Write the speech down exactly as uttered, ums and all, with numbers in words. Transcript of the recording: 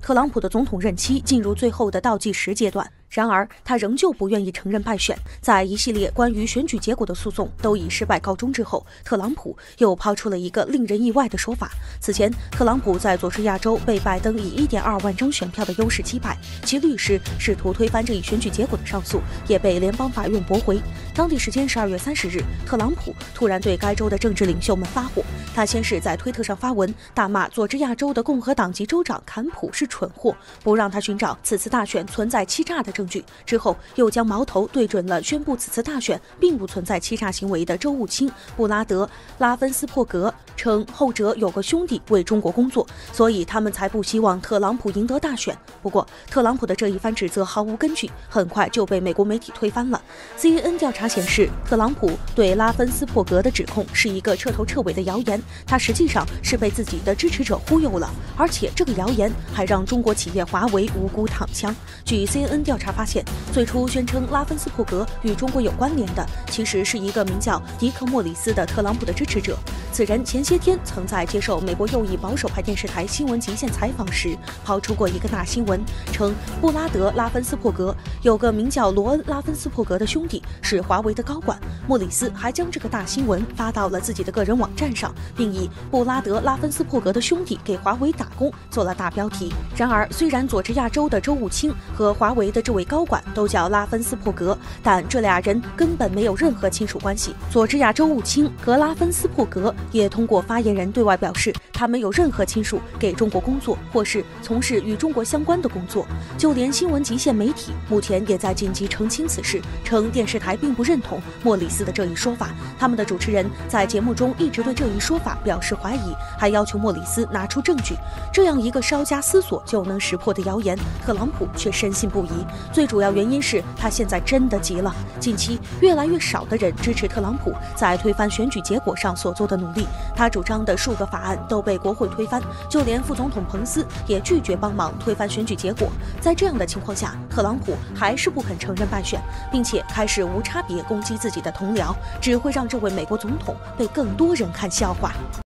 特朗普的总统任期进入最后的倒计时阶段。然而，他仍旧不愿意承认败选。在一系列关于选举结果的诉讼都以失败告终之后，特朗普又抛出了一个令人意外的说法。此前，特朗普在佐治亚州被拜登以 一点二万张选票的优势击败，其律师试图推翻这一选举结果的上诉也被联邦法院驳回。当地时间十二月三十日，特朗普突然对该州的政治领袖们发火。他先是在推特上发文，大骂佐治亚州的共和党籍州长坎普是蠢货，不让他寻找此次大选存在欺诈的证据。之后又将矛头对准了宣布此次大选并不存在欺诈行为的州务卿布拉德·拉芬斯珀格，称后者有个兄弟为中国工作，所以他们才不希望特朗普赢得大选。不过，特朗普的这一番指责毫无根据，很快就被美国媒体推翻了。C N N 调查显示，特朗普对拉芬斯珀格的指控是一个彻头彻尾的谣言，他实际上是被自己的支持者忽悠了，而且这个谣言还让中国企业华为无辜躺枪。据 C N N 调查发现，最初宣称拉芬斯珀格与中国有关联的，其实是一个名叫迪克·莫里斯的特朗普的支持者。此人前些天曾在接受美国右翼保守派电视台新闻极限采访时，抛出过一个大新闻，称布拉德·拉芬斯珀格有个名叫罗恩·拉芬斯珀格的兄弟是华为的高管。莫里斯还将这个大新闻发到了自己的个人网站上，并以布拉德·拉芬斯珀格的兄弟给华为打工做了大标题。然而，虽然佐治亚州的州务卿和华为的这位高管都叫拉芬斯珀格，但这俩人根本没有任何亲属关系。佐治亚州务卿和拉芬斯珀格也通过发言人对外表示，他没有任何亲属给中国工作，或是从事与中国相关的工作。就连新闻极限媒体目前也在紧急澄清此事，称电视台并不认同莫里斯的这一说法。他们的主持人在节目中一直对这一说法表示怀疑，还要求莫里斯拿出证据。这样一个稍加思索就能识破的谣言，特朗普却深信不疑。最主要原因是他现在真的急了。近期越来越少的人支持特朗普在推翻选举结果上所做的努力，他主张的数个法案都被国会推翻，就连副总统彭斯也拒绝帮忙推翻选举结果。在这样的情况下，特朗普还是不肯承认败选，并且开始无差别攻击自己的同僚，只会让这位美国总统被更多人看笑话。